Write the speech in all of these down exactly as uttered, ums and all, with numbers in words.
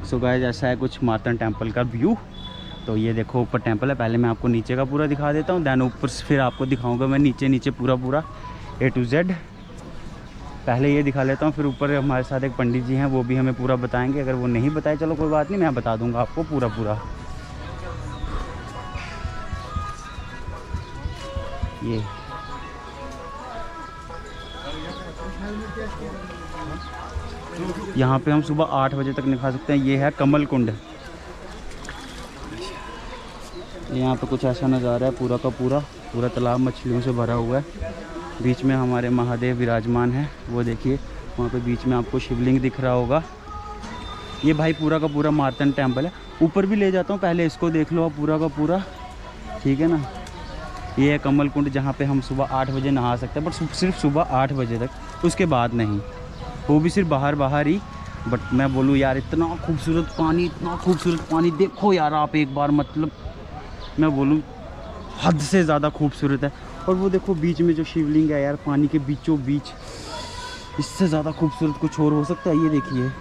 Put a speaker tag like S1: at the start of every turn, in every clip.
S1: So guys ऐसा है कुछ मार्तंड टेम्पल का व्यू। तो ये देखो ऊपर टेम्पल है। पहले मैं आपको नीचे का पूरा दिखा देता हूँ, दैन ऊपर से फिर आपको दिखाऊंगा मैं नीचे नीचे पूरा पूरा ए टू जेड। पहले ये दिखा लेता हूँ, फिर ऊपर हमारे साथ एक पंडित जी हैं, वो भी हमें पूरा बताएंगे। अगर वो नहीं बताए चलो कोई बात नहीं, मैं बता दूंगा आपको पूरा पूरा। ये यहाँ पे हम सुबह आठ बजे तक निकाल सकते हैं। ये है कमल कुंड। यहाँ पे कुछ ऐसा नज़ारा है, पूरा का पूरा पूरा तालाब मछलियों से भरा हुआ है। बीच में हमारे महादेव विराजमान है, वो देखिए वहाँ पे बीच में आपको शिवलिंग दिख रहा होगा। ये भाई पूरा का पूरा मार्तंड टेम्पल है। ऊपर भी ले जाता हूँ, पहले इसको देख लो आप पूरा का पूरा, ठीक है ना। ये है कमल कुंड जहाँ पे हम सुबह आठ बजे नहा सकते हैं, बट सिर्फ सुबह आठ बजे तक, उसके बाद नहीं, वो भी सिर्फ बाहर बाहर ही। बट मैं बोलूँ यार इतना खूबसूरत पानी, इतना खूबसूरत पानी देखो यार आप एक बार, मतलब मैं बोलूँ हद से ज़्यादा खूबसूरत है। और वो देखो बीच में जो शिवलिंग है यार, पानी के बीचों बीच, इससे ज़्यादा खूबसूरत कुछ और हो सकता है। ये देखिए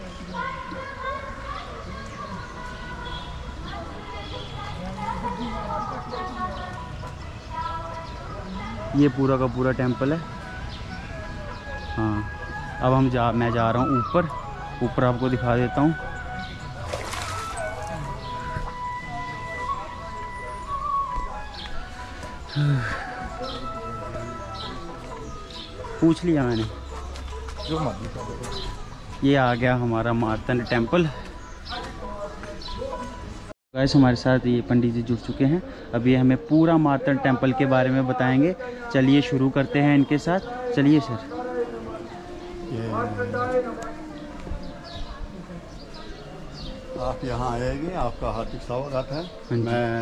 S1: ये पूरा का पूरा टेम्पल है। हाँ अब हम जा मैं जा रहा हूँ ऊपर, ऊपर आपको दिखा देता हूँ। पूछ लिया मैंने जो मर्जी। ये आ गया हमारा मार्तंड टेम्पल। गाइस हमारे साथ ये पंडित जी जुड़ चुके हैं, अब ये हमें पूरा मार्तंड टेम्पल के बारे में बताएंगे। चलिए शुरू करते हैं इनके साथ। चलिए सर।
S2: आप यहाँ आएंगे, आपका हार्दिक स्वागत है।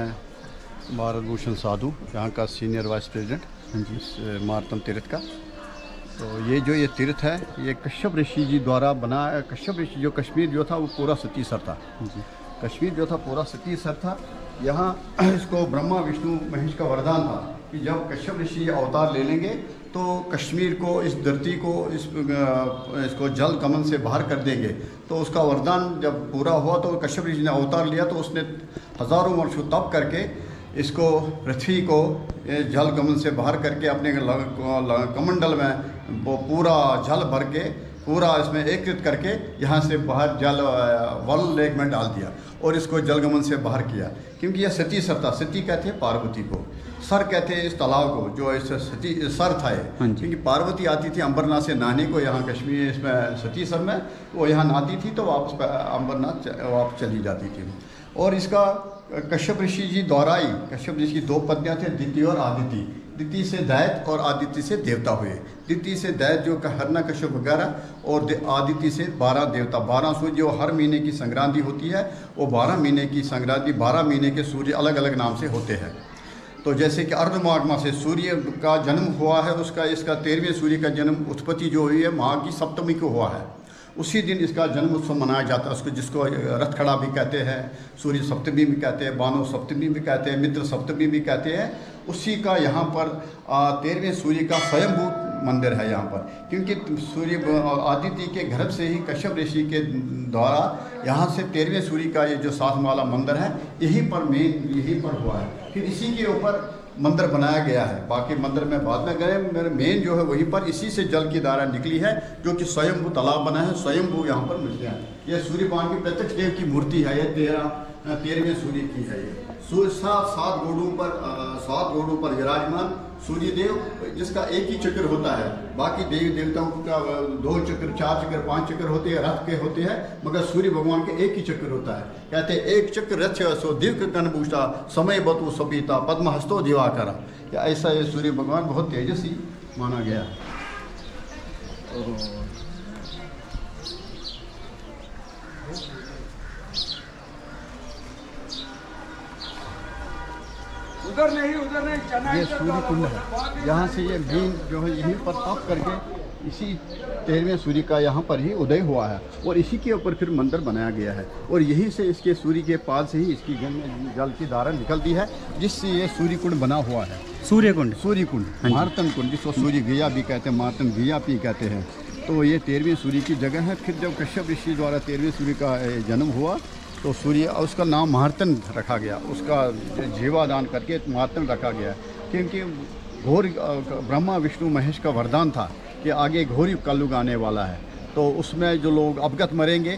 S2: मैं भारत भूषण साधु, यहाँ का सीनियर वाइस प्रेसिडेंट इस मार्तंड तीर्थ का। तो ये जो ये तीर्थ है, ये कश्यप ऋषि जी द्वारा बना है। कश्यप ऋषि जो कश्मीर जो था वो पूरा सतीसर था। कश्मीर जो था पूरा सतीसर था। यहाँ इसको ब्रह्मा विष्णु महेश का वरदान था कि जब कश्यप ऋषि अवतार ले लेंगे तो कश्मीर को, इस धरती को, इस इसको जल कमल से बाहर कर देंगे। तो उसका वरदान जब पूरा हुआ तो कश्यप ऋषि ने अवतार लिया, तो उसने हज़ारों वर्षों तप करके इसको, पृथ्वी को जल कमल से बाहर करके अपने कमंडल में वो पूरा जल भर के, पूरा इसमें एकत्रित करके यहाँ से बाहर जल वल लेक में डाल दिया और इसको जलगमन से बाहर किया। क्योंकि यह सती सर था। सती कहते हैं पार्वती को, सर कहते हैं इस तालाब को जो इस सती सर था ये। क्योंकि पार्वती आती थी अंबरनाथ से नहाने को यहाँ कश्मीर इसमें सती सर में, वो यहाँ नहाती थी तो वापस अंबरनाथ वापस चली जाती थी। और इसका कश्यप ऋषि जी द्वारा ही, कश्यप ऋषि की दो पत्नियाँ थे, दिति और आदिति। दिति से दैत्य और आदित्य से देवता हुए। दिति से दैत्य जो हरना कश्यप वगैरह, और आदित्य से बारह देवता। बारह सूर्य जो हर महीने की संक्रांति होती है, वो बारह महीने की संक्रांति, बारह महीने के सूर्य अलग अलग नाम से होते हैं। तो जैसे कि अर्धमाघ माह से सूर्य का जन्म हुआ है, उसका इसका तेरहवें सूर्य का जन्म उत्पत्ति जो हुई है माघ की सप्तमी को हुआ है। उसी दिन इसका जन्म उत्सव मनाया जाता है। उसको जिसको रथ खड़ा भी कहते हैं, सूर्य सप्तमी भी कहते हैं, बानो सप्तमी भी कहते हैं, मित्र सप्तमी भी कहते हैं। उसी का यहाँ पर तेरहवें सूर्य का स्वयंभू मंदिर है यहाँ पर। क्योंकि सूर्य आदित्य के गर्भ से ही कश्यप ऋषि के द्वारा यहाँ से तेरहवें सूर्य का ये जो सात माला मंदिर है, यहीं पर मेन यहीं पर हुआ है। फिर इसी के ऊपर मंदिर बनाया गया है। बाकी मंदिर में बाद में गए, मेरे मेन जो है वहीं पर इसी से जल की धारा निकली है, जो कि स्वयंभू तालाब बना है। स्वयंभू यहाँ पर मिलते हैं। ये सूर्य भगवान की प्रत्यक्ष देव की मूर्ति है। ये तेरह तेरहवें सूर्य की है। ये सूर्य सात सात घोड़ों पर सात घोड़ों पर विराजमान सूर्य देव, जिसका एक ही चक्र होता है। बाकी देवी देवताओं का दो चक्र, चार चक्र, पांच चक्र होते हैं, रथ के होते हैं, मगर सूर्य भगवान के एक ही चक्र होता है। कहते हैं एक चक्र रथ सो दीर्घ कनभूषा समय बतु सपीता पद्महस्तो दिवाकरा। या ऐसा ये सूर्य भगवान बहुत तेजस्वी माना गया।
S3: उधर नहीं, उधर नहीं, चना।
S2: ये सूर्य कुंड है। यहाँ से ये मेन जो है यहीं पर तप करके इसी तेरहवें सूर्य का यहाँ पर ही उदय हुआ है, और इसी के ऊपर फिर मंदिर बनाया गया है। और यहीं से इसके सूर्य के पाद से ही इसकी जल की धारा निकलती है, जिससे ये सूर्य कुंड बना हुआ है।
S1: सूर्य कुंड,
S2: सूर्य कुंड, मार्तंड कुंड, जिसको सूर्य गया भी कहते हैं, मार्तंड गया भी कहते हैं। तो ये तेरहवीं सूर्य की जगह है। फिर जब कश्यप ऋषि द्वारा तेरहवीं सूर्य का जन्म हुआ तो सूर्य उसका नाम महार्तन रखा गया, उसका जीवादान करके महार्तन रखा गया, क्योंकि घोर ब्रह्मा विष्णु महेश का वरदान था कि आगे घोर कलयुग आने वाला है। तो उसमें जो लोग अवगत मरेंगे,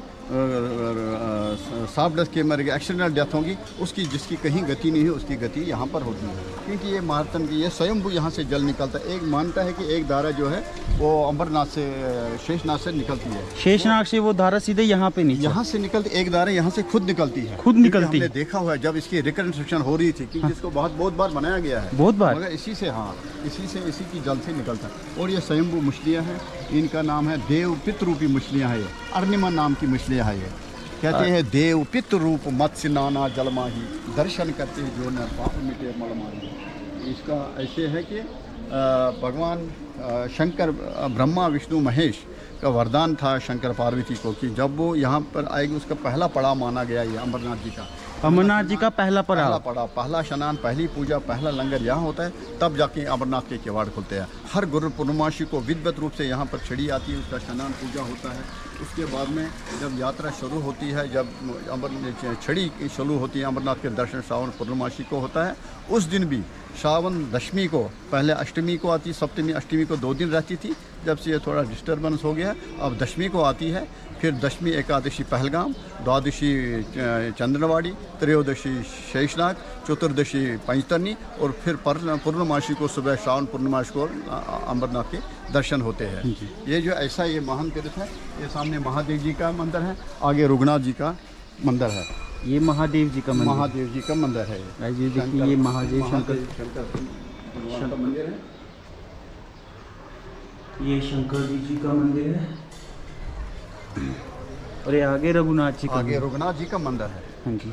S2: सांप डस के मरेंगे, एक्सीडेंटल डेथ होगी, उसकी जिसकी कहीं गति नहीं है उसकी गति यहाँ पर होती है, क्योंकि ये महार्तन की ये स्वयंभू यहाँ से जल निकलता है। एक मानता है कि एक धारा जो है वो अमरनाथ से, शेषनाग से निकलती है।
S1: शेषनाग से वो धारा सीधे यहाँ पे नीचे
S2: यहाँ से निकलती, एक धारा यहाँ से खुद निकलती है,
S1: खुद निकलती
S2: है। देखा हुआ है जब इसकी रिकंस्ट्रक्शन हो रही थी, क्योंकि इसको बहुत बहुत बार बनाया गया है,
S1: बहुत बार,
S2: मगर इसी से, हाँ इसी से, इसी की जल से निकलता है। और ये स्वयंभू मछलियाँ हैं, इनका नाम है देव पितृ रूपी मछलियाँ हैं। ये अर्निमा नाम की मछलियाँ हैं। ये कहते हैं देव पितृ रूप मत्स्य नाना जलमाही, दर्शन करते हैं जो न पाप मिटे मलमाही। इसका ऐसे है कि भगवान शंकर, ब्रह्मा विष्णु महेश का वरदान था शंकर पार्वती को कि जब वो यहाँ पर आएगी उसका पहला पड़ाव माना गया ये अमरनाथ जी का।
S1: अमरनाथ जी का पहला पड़ाव,
S2: पहला पड़ाव, पहला स्नान, पहली पूजा, पहला लंगर यहाँ होता है, तब जाके अमरनाथ के किवाड़ खुलते हैं। हर गुरु पूर्णमासी को विधिवत रूप से यहाँ पर छड़ी आती है, उसका स्नान पूजा होता है। उसके बाद में जब यात्रा शुरू होती है, जब अमर छड़ी शुरू होती है, अमरनाथ के दर्शन श्रावण पूर्णमासी को होता है। उस दिन भी श्रावण दशमी को, पहले अष्टमी को आती, सप्तमी अष्टमी को दो दिन रहती थी, जब से ये थोड़ा डिस्टर्बेंस हो गया अब दशमी को आती है। फिर दशमी एकादशी पहलगाम, द्वादशी चंद्रवाड़ी, त्रयोदशी शेषनाग, चतुर्दशी पंचतरनी और फिर पूर्णमासी को सुबह श्रावण पूर्णमासी को अमरनाथ के दर्शन होते हैं। ये जो ऐसा ये महान तीर्थ है, ये सामने महादेव जी का मंदिर है, आगे रघुनाथ जी का मंदिर है।
S1: ये महादेव जी का मंदिर,
S2: महादेव जी का मंदिर है।
S1: ये देखिए ये महादेव शंकर
S2: शंकर मंदिर है।
S1: ये शंकर जी जी का मंदिर है और ये आगे रघुनाथ जी का,
S2: आगे रघुनाथ जी का मंदिर है।
S1: हाँ जी।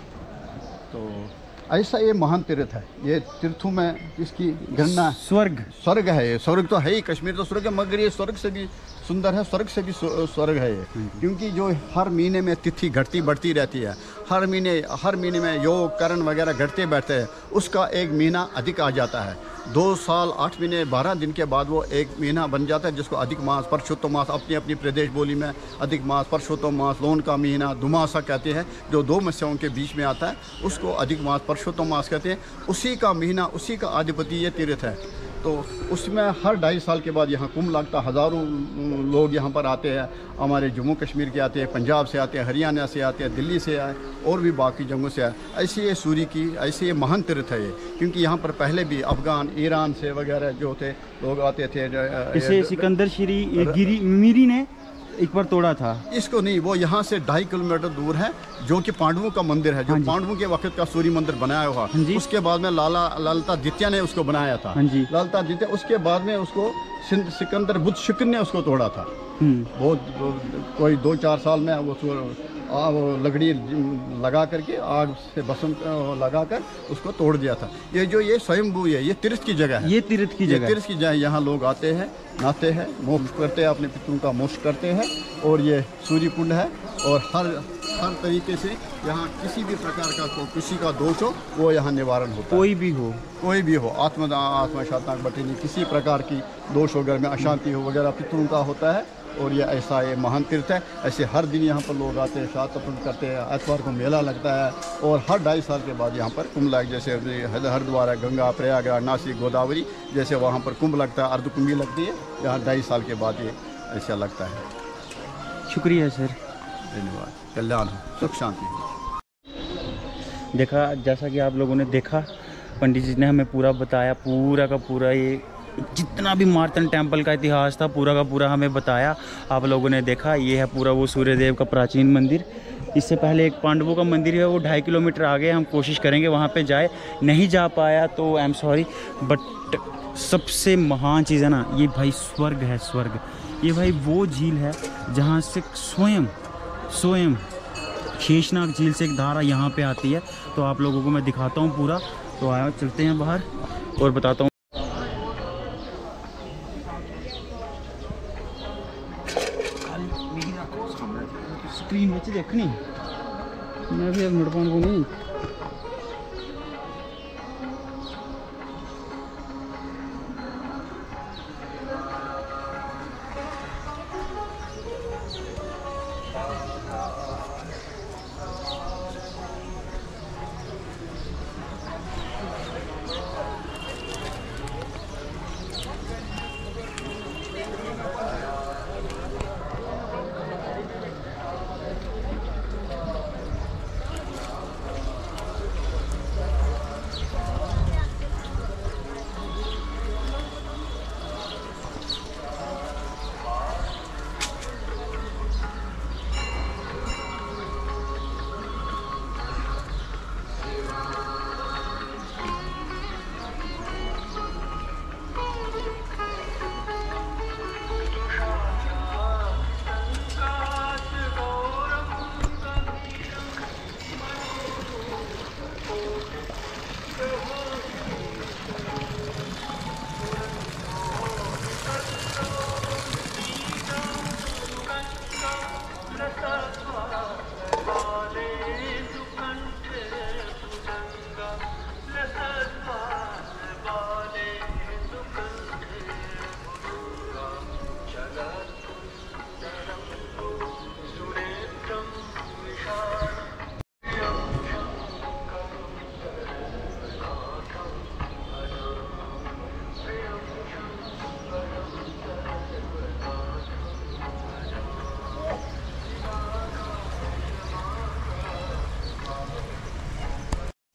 S2: तो ऐसा ये महान तीर्थ है। ये तीर्थों में इसकी गणना,
S1: स्वर्ग
S2: स्वर्ग है। ये स्वर्ग तो है ही, कश्मीर तो स्वर्ग है, मगर ये स्वर्ग से भी सुंदर है, स्वर्ग से भी स्वर्ग है ये, क्योंकि जो हर महीने में तिथि घटती बढ़ती रहती है, हर महीने हर महीने में योग करण वगैरह घटते बैठते हैं, उसका एक महीना अधिक आ जाता है। दो साल आठ महीने बारह दिन के बाद वो एक महीना बन जाता है, जिसको अधिक मास, परशुत्तम मास, अपनी अपनी प्रदेश बोली में अधिक मास, परशुत्तम मास, लोन का महीना दुमासा कहते हैं, जो दो मस्यों के बीच में आता है, उसको अधिक मास, परशुत्तम मास कहते हैं। उसी का महीना, उसी का अधिपति ये तीर्थ है। तो उसमें हर ढाई साल के बाद यहाँ कुंभ लगता, हज़ारों लोग यहाँ पर आते हैं, हमारे जम्मू कश्मीर के आते हैं, पंजाब से आते हैं, हरियाणा से आते हैं, दिल्ली से आए और भी बाकी जगहों से आए। ऐसे ये सूर्य की, ऐसे ये महान तीर्थ है ये, क्योंकि यहाँ पर पहले भी अफ़गान, ईरान से वगैरह जो थे लोग आते थे।
S1: इसे सिकंदर श्री गिरी मीरी ने एक बार तोड़ा था।
S2: इसको नहीं, वो यहाँ से ढाई किलोमीटर दूर है, जो कि पांडवों का मंदिर है, जो पांडवों के वक्त का सूर्य मंदिर बनाया हुआ। उसके बाद में लाला ललिता द्वितीय ने उसको बनाया था। ललिता द्वितीय, उसके बाद में उसको सिकंदर बुद्ध शुक्र ने उसको तोड़ा था। बहुत कोई दो चार साल में वो वो लकड़ी लगा करके आग से बसंत लगा कर उसको तोड़ दिया था। ये जो ये स्वयंभू है, ये तीर्थ की जगह है,
S1: ये तीर्थ की जगह,
S2: तीर्थ की जगह। यहाँ लोग आते हैं, नहाते हैं, मोक्ष करते हैं, अपने पितरों का मोक्ष करते हैं। और ये सूर्य कुंड है, और हर हर तरीके से यहाँ किसी भी प्रकार का को, किसी का दोष हो वो यहाँ निवारण होता है।
S1: कोई भी हो,
S2: कोई भी हो, आत्मा आत्मा शांताक बटे नहीं, किसी प्रकार की दोष वगैरह में अशांति हो वगैरह पितरों का होता है। और ये ऐसा ये महान तीर्थ है। ऐसे हर दिन यहाँ पर लोग आते हैं, श्राद्ध तर्पण करते हैं, एतवार को मेला लगता है। और हर ढाई साल के बाद यहाँ पर कुंभ लग, जैसे हरिद्वार है, गंगा, प्रयागराज, नासिक, गोदावरी, जैसे वहाँ पर कुंभ लगता है, अर्ध कुंभी लगती है, यहाँ ढाई साल के बाद ये ऐसा लगता है।
S1: शुक्रिया सर,
S2: धन्यवाद। कल्याण हो, सुख शांति हो।
S1: देखा, जैसा कि आप लोगों ने देखा, पंडित जी ने हमें पूरा बताया, पूरा का पूरा ये जितना भी मार्तन टेम्पल का इतिहास था पूरा का पूरा हमें बताया। आप लोगों ने देखा, ये है पूरा वो सूर्यदेव का प्राचीन मंदिर। इससे पहले एक पांडवों का मंदिर है, वो ढाई किलोमीटर आगे, हम कोशिश करेंगे वहाँ पे जाए, नहीं जा पाया तो आई एम सॉरी। बट सबसे महान चीज़ है ना, ये भाई स्वर्ग है, स्वर्ग। ये भाई वो झील है जहाँ से स्वयं स्वयं शेषनाग झील से एक धारा यहाँ पे आती है। तो आप लोगों को मैं दिखाता हूँ पूरा। तो आया, चलते हैं बाहर और बताता हूँ। स्क्रीन में देखनी मैं भी अब मुड़ पाऊँ को नहीं।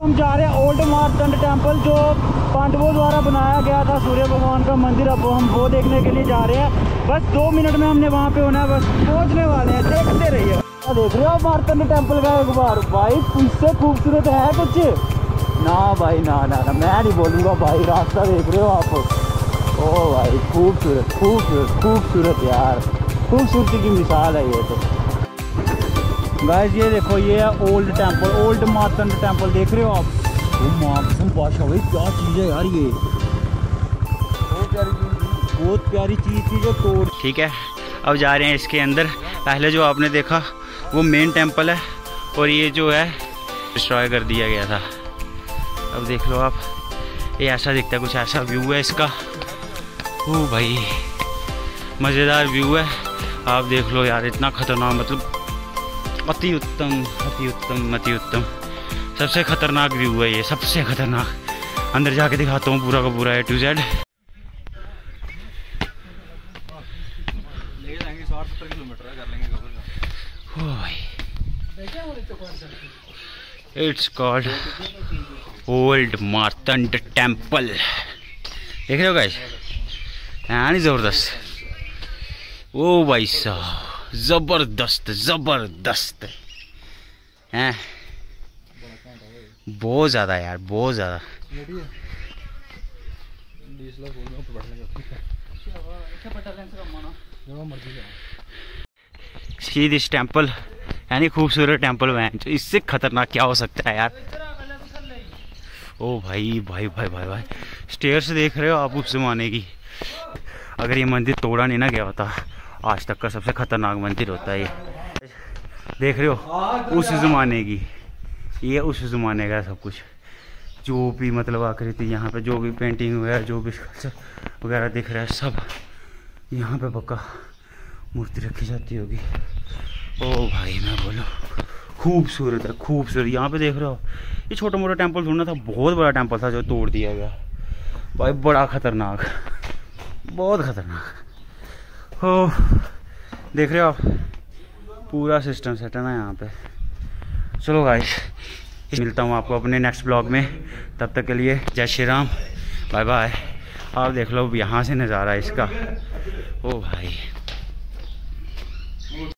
S1: हम जा रहे हैं ओल्ड मार्तंड टेम्पल, जो पांडवों द्वारा बनाया गया था सूर्य भगवान का मंदिर। अब हम वो देखने के लिए जा रहे हैं। बस दो मिनट में हमने वहाँ पे होना है, बस पहुँचने वाले हैं, देखते रहिए। देख रहे हो आप मार्तंड टेम्पल का एक बार, भाई इससे खूबसूरत है कुछ ना भाई, ना ना ना मैं नहीं बोलूँगा भाई। रास्ता देख रहे हो आप, ओ भाई खूबसूरत खूबसूरत खूबसूरत यार, खूबसूरती की मिसाल है ये तो। गाइस ये देखो, ये है old temple, old Martand temple, देख रहे हो आप। वो मार्तंड बादशाह भाई क्या चीज़ है यार, ये बहुत प्यारी चीज़, बहुत प्यारी चीज़ थी जो तोड़। ठीक है, अब जा रहे हैं इसके अंदर। पहले जो आपने देखा वो मेन टेम्पल है, और ये जो है डिस्ट्रॉय कर दिया गया था। अब देख लो आप, ये ऐसा दिखता है, कुछ ऐसा व्यू है इसका। ओ भाई मज़ेदार व्यू है, आप देख लो यार, इतना खतरनाक, मतलब अति उत्तम अति उत्तम अति उत्तम, सबसे खतरनाक व्यू है ये, सबसे खतरनाक। अंदर जाके दिखाता हूँ पूरा का पूरा A to Z. It's called old Martand temple, देख रहे हो गाइस, है नहीं जबरदस्त। ओ भाई साहब जबरदस्त जबरदस्त हैं, बहुत ज़्यादा यार, बहुत ज़्यादा। सी दिस टेम्पल, यानी खूबसूरत टेम्पल है, जो इससे खतरनाक क्या हो सकता है यार। ओ भाई भाई भाई भाई भाई स्टेयर्स देख रहे हो आप उस ज़माने की। अगर ये मंदिर तोड़ा नहीं ना गया होता, आज तक का सबसे खतरनाक मंदिर होता है ये। देख रहे हो उस ज़माने की, ये उस ज़माने का सब कुछ, जो भी मतलब आकृति यहाँ पे, जो भी पेंटिंग वगैरह, जो भी स्कल्पचर वगैरह दिख रहा है, सब यहाँ पे पक्का मूर्ति रखी जाती होगी। ओ भाई मैं बोलूँ खूबसूरत है, खूबसूरत। यहाँ पे देख रहे हो, ये छोटा मोटा टेम्पल थोड़ा था, बहुत बड़ा टेम्पल था जो तोड़ दिया गया भाई, बड़ा खतरनाक, बहुत खतरनाक। हो देख रहे हो आप, पूरा सिस्टम सेट है ना यहाँ पे। चलो गाइस, मिलता हूँ आपको अपने नेक्स्ट ब्लॉग में, तब तक के लिए जय श्री राम, बाय बाय। आप देख लो यहाँ से नज़ारा इसका, ओ भाई।